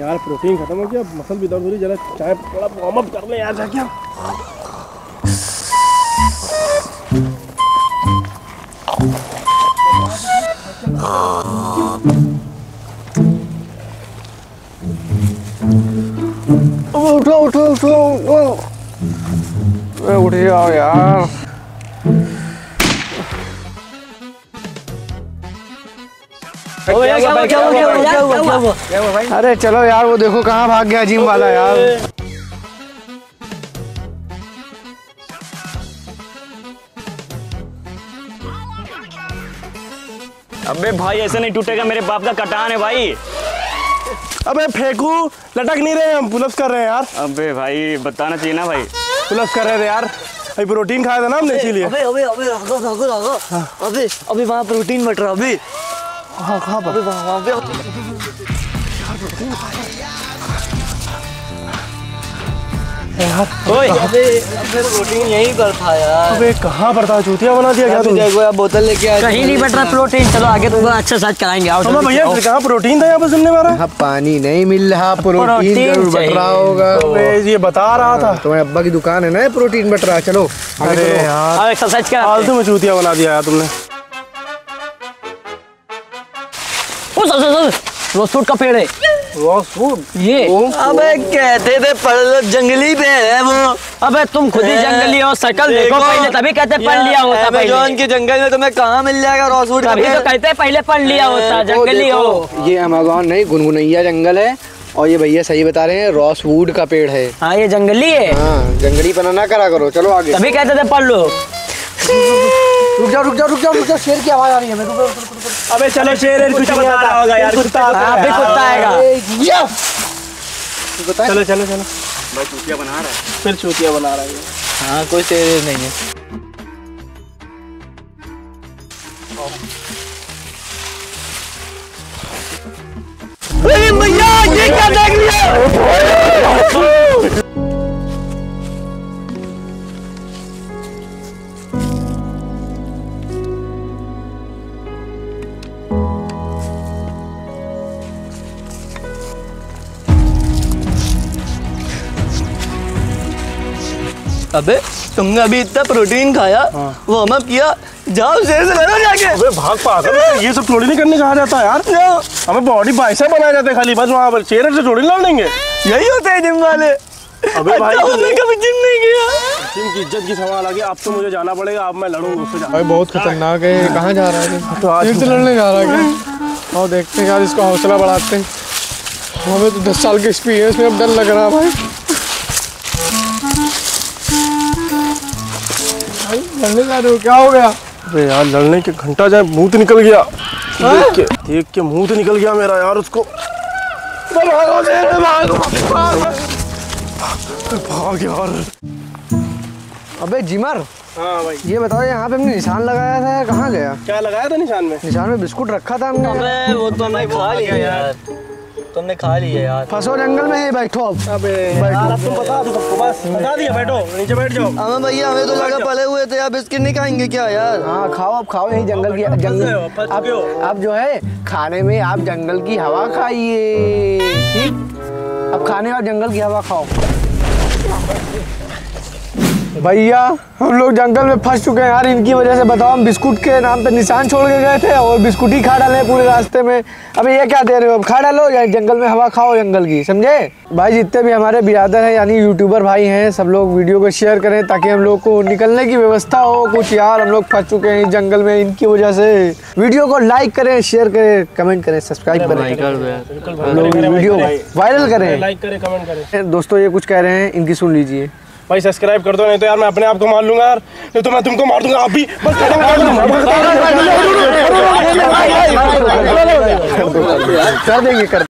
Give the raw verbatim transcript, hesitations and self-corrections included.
यार प्रोटीन खत्म हो गया, मसल भी दर्द हो रही, जरा चाय थोड़ा वार्म अप कर ले यार जाके। उठो उठो उठो उठ जाओ यार। अरे चलो यार, वो देखो कहाँ भाग गया जिम वाला यार। अबे भाई ऐसे नहीं टूटेगा, मेरे बाप का कटान है भाई। अबे फेंकू, लटक नहीं रहे हम, पुलअप्स कर रहे हैं यार। अबे भाई बताना चाहिए ना भाई। पुलअप्स कर रहे थे यार, अभी प्रोटीन खाया था ना हमने इसीलिए। अबे अबे अबे भागो भागो भागो। अबे अबे वहाँ प्रोटीन बट रहा अभी। हाँ कहाँ पर? अबे वहाँ पे यार ओए अबे अबे प्रोटीन यहीं पर था यार। अबे कहाँ पर था? चूतिया बना दिया क्या तुमने? देखो यार बोतल लेके आया। कहीं नहीं बट रहा प्रोटीन। चलो आगे तुमको अच्छा साथ कराएंगे। आओ हम भैया कहाँ प्रोटीन था यहाँ पर सुनने वाला? हाँ पानी नहीं मिल रहा, प्रोटीन जरूर बट रहा होगा। ये बता रहा था तुम्हारे अब्बा की दुकान है ना, प्रोटीन बट रहा। चलो अरे यार एक्सरसाइज करा। फालतू में चूतिया बना दिया यार तुमने। रोसफूड का पेड़ है। रोसफूड ये अबे कहते थे पढ़ जंगली पेड़ है वो। अबे तुम खुद ही जंगली हो, शकल देखो पहले, तभी कहते पढ़ लिया होता। अमेज़न के जंगल में तुम्हें कहाँ मिल जाएगा रोसफूड? तभी तो कहते पहले पढ़ लिया होता, जंगली हो। ये अमेज़न नहीं, गुनगुनैया जंगल है। और ये भैया सही बता रहे हैं, रोसवुड का पेड़ है। हाँ ये जंगली है। हाँ जंगली पना ना करा करो। चलो आगे। तभी कहते थे पढ़ लो। रुक जाओ रुक जाओ रुक जाओ रुक जाओ, शेर की आवाज आ रही है। मैं रुक रुक रुक रुक। अबे चलो शेर कुछ बता रहा होगा यार, कुत्ता आप भी कुत्ता आएगा। चलो चलो चलो। भाई चूतिया बना रहा है, फिर चूतिया बना रहा है। हाँ कोई शेर नहीं है। अरे भैया ये क्या देख लिया? अबे तुमने अभी इतना प्रोटीन खाया, वो हम किया, जाओ शेर से लड़ो जाके। अबे भाग पागल, ये सब थोड़ी नहीं करने कहा जाता है यार। हमें बॉडी बाइसेप बनाया जाता है खाली, बस वहाँ पर शेर से थोड़ी लड़ लेंगे। यही होते हैं जिम वाले। अबे भाई तुमने कभी जिम नहीं किया? जिम की इज्जत की सवाल आ गया। अब तो मुझे जाना पड़ेगा, अब मैं लड़ूंगा उससे। भाई बहुत खतरनाक है। कहाँ जा रहा है? तो आज से लड़ने जा रहा है। और देखते हैं यार, इसका हौसला बढ़ाते हैं। हमें तो दस साल के एक्सपीरियंस में अब डर लग रहा है भाई। लड़ने जा रहे हो? क्या हो गया? अबे यार लड़ने के घंटा जाए, मुंह तो निकल गया। देख के देख के मुंह तो निकल गया मेरा यार उसको। भाग यार। अबे जिमर, हाँ भाई ये बताओ, यहाँ पे हमने निशान लगाया था, कहाँ गया? क्या लगाया था निशान में? निशान में बिस्कुट रखा था हमने। अबे वो तो हमने खा लिया यार, तुमने खा लिया यार। फंसो जंगल में ही, बैठो अब। अबे यार अब तुम बता दो सबको, बस बता दिया, बैठो नीचे बैठ जाओ। हमें भैया हमें तो लगा पले हुए थे यार, बिस्किट नहीं खाएंगे क्या यार? हाँ खाओ, अब खाओ यही जंगल की जंगल। अब अब जो है खाने में आप जंगल की हवा खाइए, ठीक? अब खाने और जंगल की हवा खाओ। भैया हम लोग जंगल में फंस चुके हैं यार, इनकी वजह से। बताओ, हम बिस्कुट के नाम पे निशान छोड़ के गए थे और बिस्कुट ही खा डाले पूरे रास्ते में। अबे ये क्या दे रहे हो? अब खा डालो या जंगल में हवा खाओ जंगल की, समझे? भाई जितने भी हमारे बिरादर हैं यानी यूट्यूबर भाई हैं, सब लोग वीडियो को शेयर करें ताकि हम लोग को निकलने की व्यवस्था हो कुछ। यार हम लोग फंस चुके हैं इस जंगल में इनकी वजह से। वीडियो को लाइक करें, शेयर करें, कमेंट करें, सब्सक्राइब करें, हम लोग वीडियो वायरल करें, लाइक करें, कमेंट करें। दोस्तों ये कुछ कह रहे हैं, इनकी सुन लीजिए। भाई सब्सक्राइब कर दो, नहीं तो यार मैं अपने आप को मार लूंगा यार, नहीं तो मैं तुमको मार दूंगा। आप भी बस कर देंगे कर